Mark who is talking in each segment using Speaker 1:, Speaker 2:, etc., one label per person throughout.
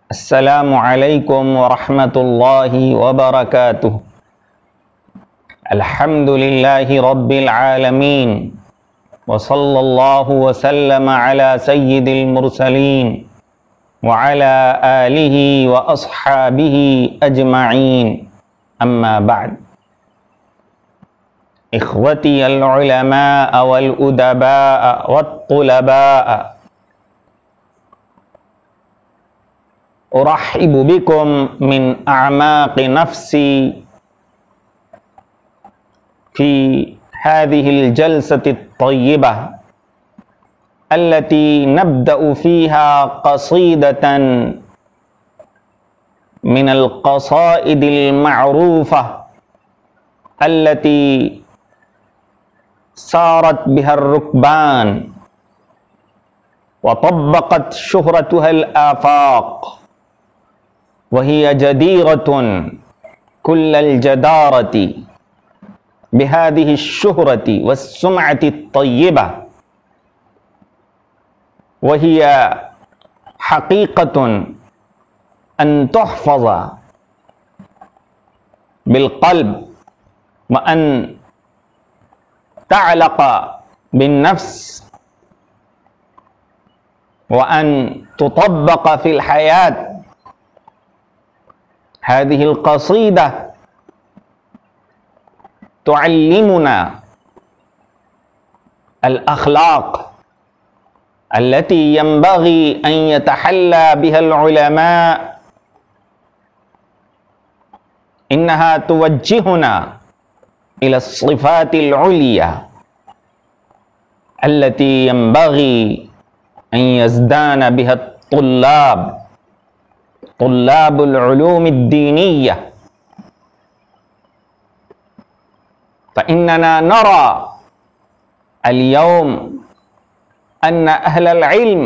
Speaker 1: Assalamualaikum warahmatullahi wabarakatuh. Alhamdulillahi rabbil alamin. Wa sallallahu wa sallama ala sayyidil mursalin wa ala alihi wa ashabihi ajma'in. Amma ba'd. Ikhwati al-ulama'a wal udaba'a wat tulaba'a, Urahibu bikum min a'maqi nafsi fi hadhihi al-jalsati at-tayyibah allati nabda'u fiha qasidatan min al-qasaid al-ma'rufah allati sarat biha ar-rukban wa tabbaqat syuhratuha al-afaq. وهي جديرة كل الجدارة بهذه الشهرة والسمعة الطيبة، وهي حقيقة أن تحفظ بالقلب وأن تعلق بالنفس وأن تطبق في الحياة. هذه القصيدة تعلمنا الأخلاق التي ينبغي أن يتحلى بها العلماء. إنها توجهنا إلى الصفات العليا التي ينبغي أن يزدان بها طلاب العلوم الدينية. فإننا نرى اليوم أن أهل العلم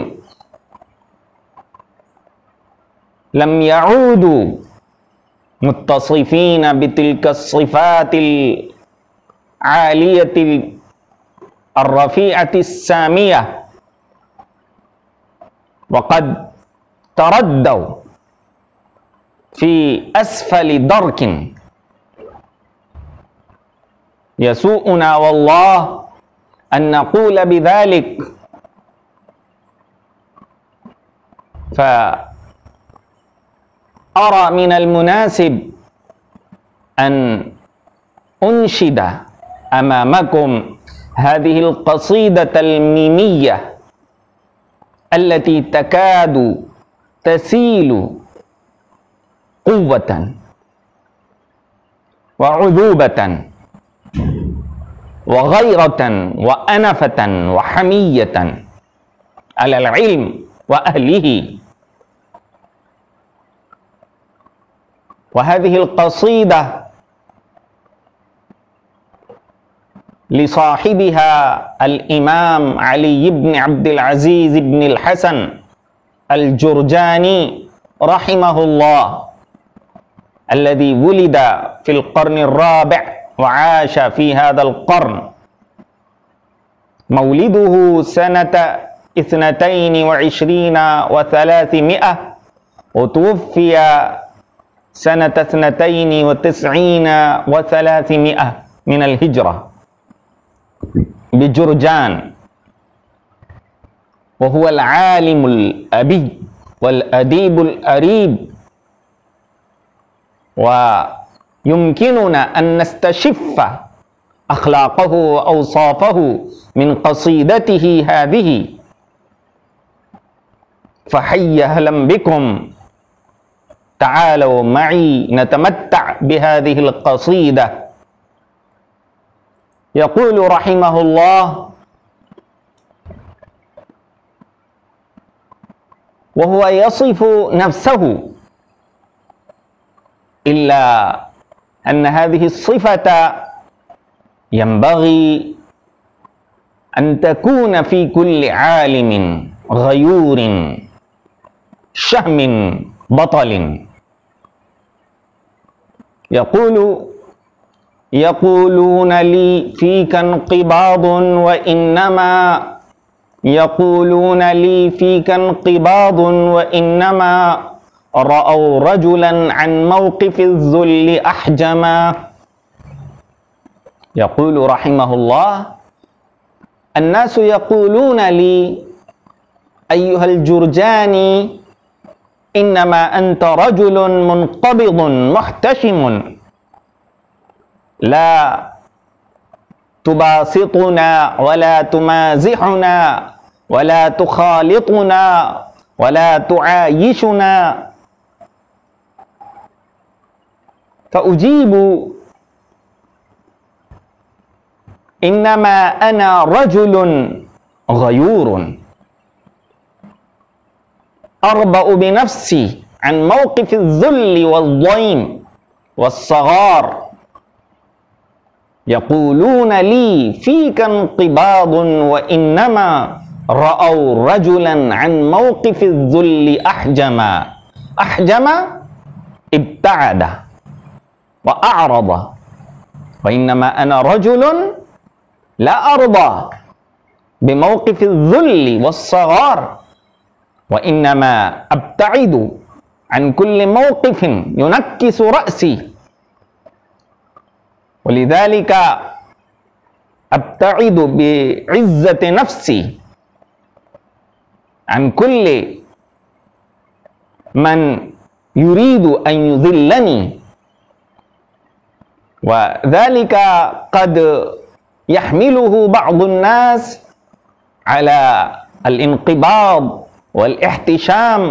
Speaker 1: لم يعودوا متصفين بتلك الصفات العالية الرفيعة السامية، وقد تردوا في أسفل درك. يسوءنا والله أن نقول بذلك، فأرى من المناسب أن أنشد أمامكم هذه القصيدة الميمية التي تكاد تسيل قوة وعذوبة وغيرة وأنفة وحمية على العلم وأهله. وهذه القصيدة لصاحبها الإمام علي بن عبد العزيز بن الحسن الجرجاني رحمه الله، الذي ولد في القرن الرابع وعاش في هذا القرن. مولده سنة 22 و300، وتوفي سنة 92 و300 من الهجرة بجرجان، وهو العالم الأبي والأديب الأريب. ويمكننا أن نستشف أخلاقه وأوصافه من قصيدته هذه. فحي أهلا بكم، تعالوا معي نتمتع بهذه القصيدة. يقول رحمه الله: وهو يصف نفسه، إلا أن هذه الصفة ينبغي أن تكون في كل عالم غيور شهم بطل. يقولون لي فيك انقباض وإنما يقولون لي فيك انقباض وإنما رأوا رجلا عن موقف الذل أحجما. يقول رحمه الله: الناس يقولون لي أيها الجرجاني إنما أنت رجل منقبض محتشم، لا تباسطنا ولا تمازحنا ولا تخالطنا ولا تعايشنا. فأجيب: إنما أنا رجل غيور أربأ بنفسي عن موقف الذل والضيم والصغار. يقولون لي فيك انقباض وإنما رأوا رجلا عن موقف الذل أحجما. أحجم ابتعد وأعرض، وإنما أنا رجل لا أرضى بموقف الذل والصغار، وإنما أبتعد عن كل موقف ينكس رأسي، ولذلك أبتعد بعزة نفسي عن كل من يريد أن يذلني. وذلك قد يحمله بعض الناس على الانقباض والاحتشام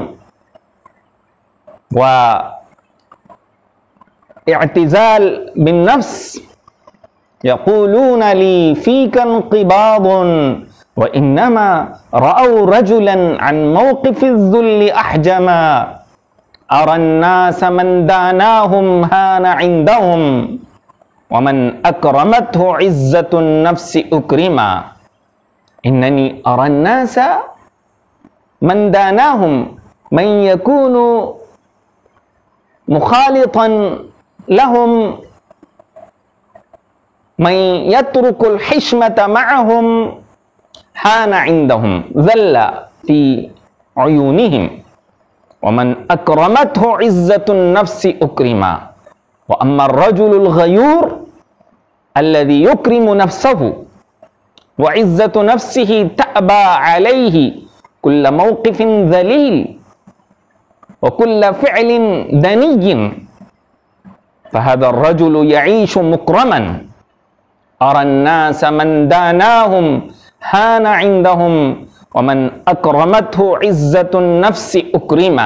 Speaker 1: واعتزال بالنفس. يقولون لي فيك انقباض وإنما رأوا رجلا عن موقف الذل أحجما. أرى الناس من داناهم هان عندهم، ومن أكرمته عزة النفس أكرما. إنني أرى الناس من داناهم، من يكون مخالطا لهم، من يترك الحشمة معهم، حان عندهم، ذل في عيونهم. ومن أكرمته عزة النفس أكرما. وأما الرجل الغيور الذي يكرم نفسه وعزة نفسه تأبى عليه كل موقف ذليل وكل فعل دني، فهذا الرجل يعيش مكرما. أرى الناس من داناهم هان عندهم، ومن أكرمته عزة النفس أكرما.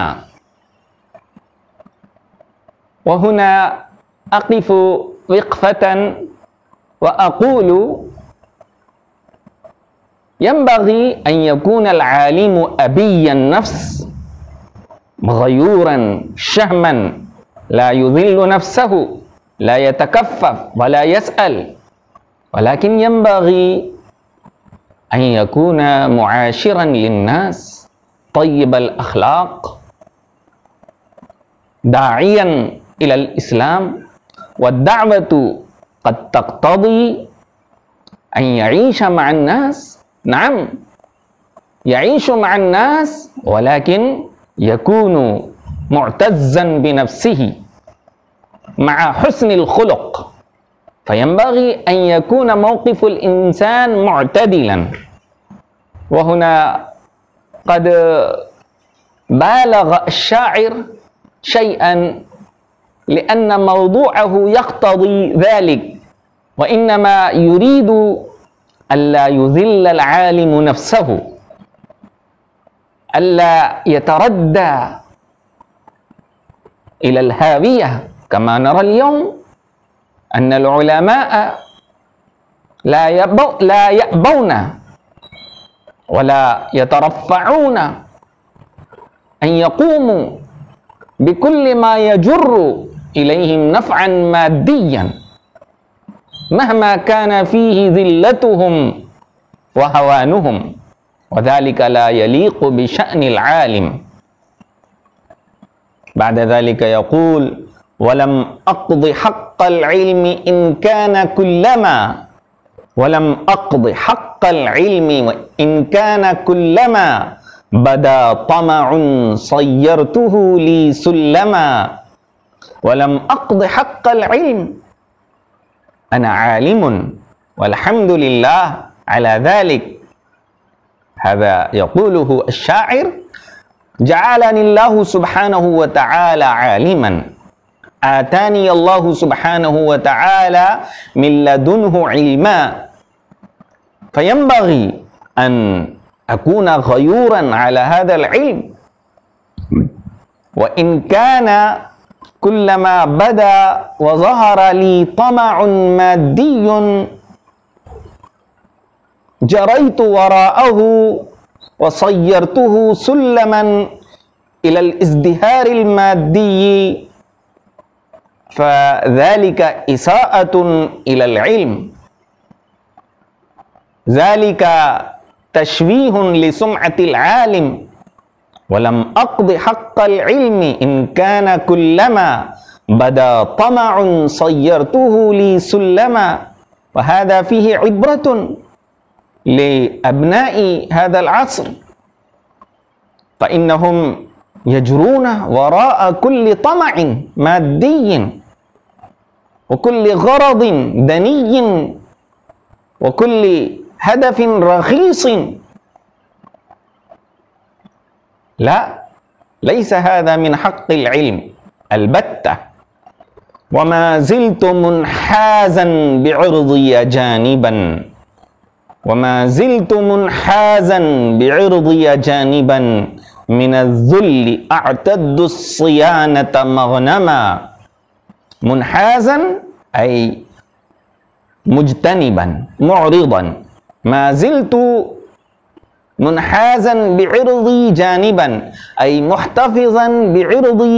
Speaker 1: وهنا أقف وقفة وأقول: ينبغي أن يكون العالم أبي النفس غيورا شهما، لا يذل نفسه، لا يتكفف ولا يسأل، ولكن ينبغي أن يكون معاشرا للناس، طيب الأخلاق، داعيا إلى الإسلام. والدعوة قد تقتضي أن يعيش مع الناس، نعم يعيش مع الناس، ولكن يكون معتزا بنفسه مع حسن الخلق. فينبغي أن يكون موقف الإنسان معتدلا. وهنا قد بالغ الشاعر شيئا، لأن موضوعه يقتضي ذلك، وإنما يريد ألا يذل العالم نفسه، ألا يتردى إلى الهاوية، كما نرى اليوم أن العلماء لا يأبون ولا يترفعون أن يقوموا بكل ما يجر إليهم نفعا ماديا، مهما كان فيه ذلتهم وهوانهم، وذلك لا يليق بشأن العالم. بعد ذلك يقول: ولم أقض حق العلم إن كان كلما، ولم أقض حق العلم إن كان كلما بدا طمع صيرته لي سلما ولم أقض حق العلم. أنا عالم والحمد لله على ذلك. هذا يقوله الشاعر: جعلني الله سبحانه وتعالى عالما، آتاني الله سبحانه وتعالى من لدنه علما، فينبغي أن أكون غيورا على هذا العلم. وإن كان كلما بدا وظهر لي طمع مادي جريت وراءه وصيرته سلما إلى الازدهار المادي، فذلك إساءة إلى العلم، ذلك تشويه لسمعة العالم. ولم أقض حق العلم إن كان كلما بدا طمع صيرته لي سلما. وهذا فيه عبرة لأبناء هذا العصر، فإنهم يجرون وراء كل طمع مادي وكل غرض دني وكل هدف رخيص. لا، ليس هذا من حق العلم البتة. وما زلت منحازا بعرضي جانبا، وما زلت منحازا بعرضي جانبا من الذل أعتد الصيانة مغنما. منحازا أي مجتنبا معرضا، ما زلت منحازا بعرضي جانبا أي محتفظا بعرضي،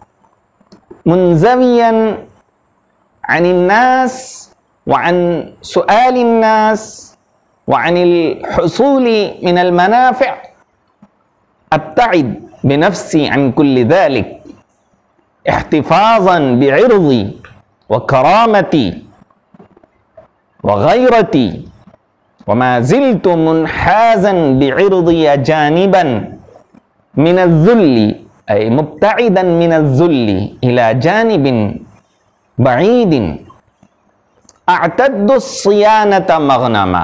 Speaker 1: منزويا عن الناس وعن سؤال الناس وعن الحصول من المنافع. أبتعد بنفسي عن كل ذلك احتفاظا بعرضي وكرامتي وغيرتي. وما زلت منحازا بعرضي جانبا من الذل أي مبتعدا من الذل إلى جانب بعيد. أعتد الصيانة مغنما،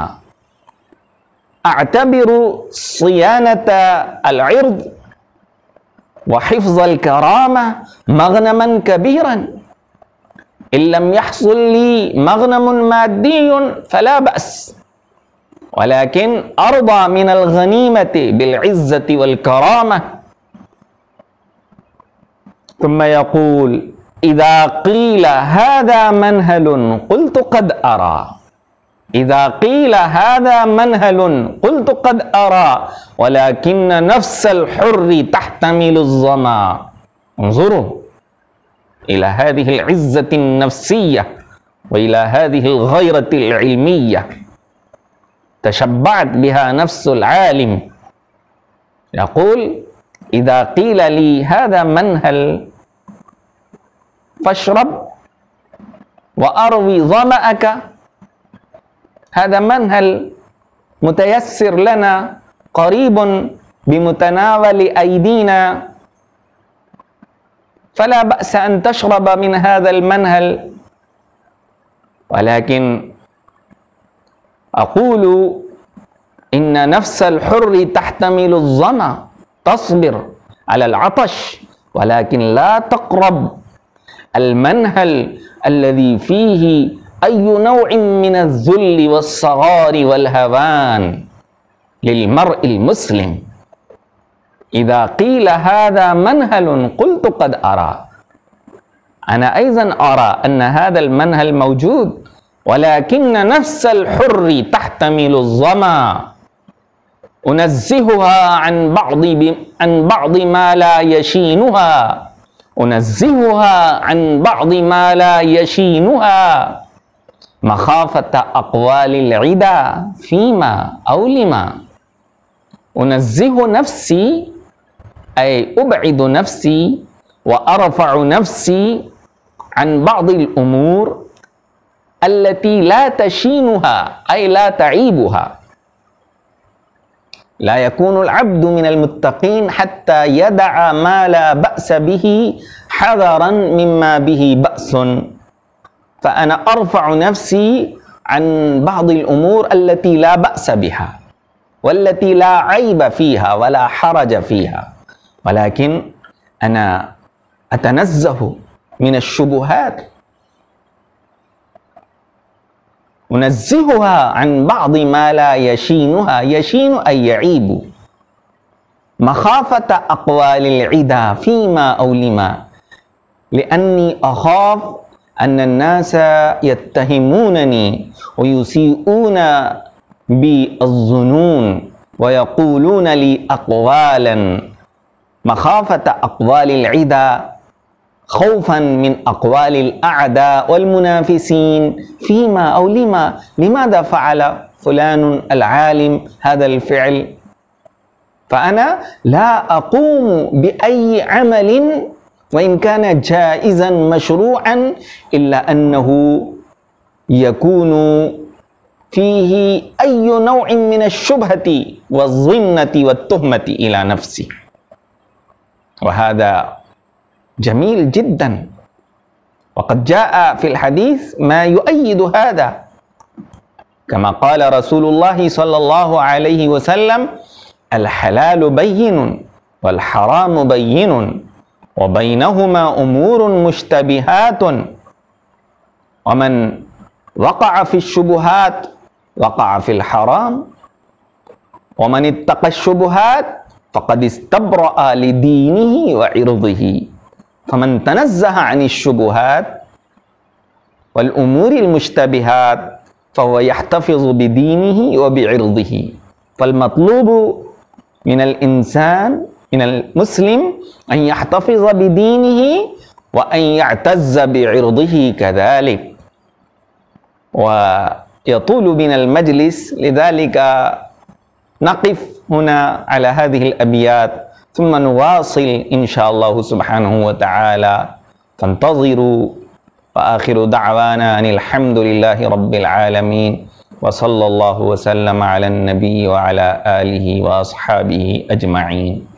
Speaker 1: أعتبر صيانة العرض وحفظ الكرامة مغنما كبيرا. إن لم يحصل لي مغنم مادي فلا بأس، ولكن أرضى من الغنيمة بالعزة والكرامة. ثم يقول: إذا قيل هذا منهل قلت قد أرى. إذا قيل هذا منهل قلت قد أرى، ولكن نفس الحر تحتمل الظما. انظروا إلى هذه العزة النفسية وإلى هذه الغيرة العلمية تشبعت بها نفس العالم. يقول: إذا قيل لي هذا منهل فاشرب وأروي ظمأك، هذا منهل متيسر لنا قريب بمتناول أيدينا، فلا بأس أن تشرب من هذا المنهل. ولكن أقول إن نفس الحر تحتمل الظمأ، تصبر على العطش ولكن لا تقرب المنهل الذي فيه أي نوع من الذل والصغار والهوان للمرء المسلم. إذا قيل هذا منهل قلت قد أرى. أنا أيضا أرى أن هذا المنهل موجود، ولكن نفس الحر تحتمل الظما. أنزهها عن بعض ما لا يشينها، أنزهها عن بعض ما لا يشينها، مخافة أقوال العدا فيما أو لما. أنزه نفسي أي أبعد نفسي وأرفع نفسي عن بعض الأمور التي لا تشينها أي لا تعيبها. لا يكون العبد من المتقين حتى يدع ما لا بأس به حذرا مما به بأس. فأنا أرفع نفسي عن بعض الأمور التي لا بأس بها والتي لا عيب فيها ولا حرج فيها، ولكن أنا أتنزه من الشبهات، أنزهها عن بعض ما لا يشينها، يشين أي يعيب، مخافة أقوال العدا فيما أو لما، لأني أخاف أن الناس يتهمونني ويسيئون بي الظنون ويقولون لي أقوالا، مخافة أقوال العدا، خوفا من أقوال الأعداء والمنافسين فيما أو لما، لماذا فعل فلان العالم هذا الفعل؟ فأنا لا أقوم بأي عمل وإن كان جائزا مشروعا إلا أنه يكون فيه أي نوع من الشبهة والظنة والتهمة إلى نفسي، وهذا جميل جدا. وقد جاء في الحديث ما يؤيد هذا، كما قال رسول الله صلى الله عليه وسلم: الحلال بين والحرام بين وبينهما أمور مشتبهات، ومن وقع في الشبهات وقع في الحرام، ومن اتقى الشبهات فقد استبرأ لدينه وعرضه. فمن تنزه عن الشبهات والأمور المشتبهات فهو يحتفظ بدينه وبعرضه. فالمطلوب من الإنسان، من المسلم، أن يحتفظ بدينه وأن يعتز بعرضه كذلك. ويطول بنا المجلس، لذلك نقف هنا على هذه الأبيات ثم نواصل إن شاء الله سبحانه وتعالى، فانتظروا. وآخر دعوانا أن الحمد لله رب العالمين، وصلى الله وسلم على النبي وعلى آله وأصحابه أجمعين.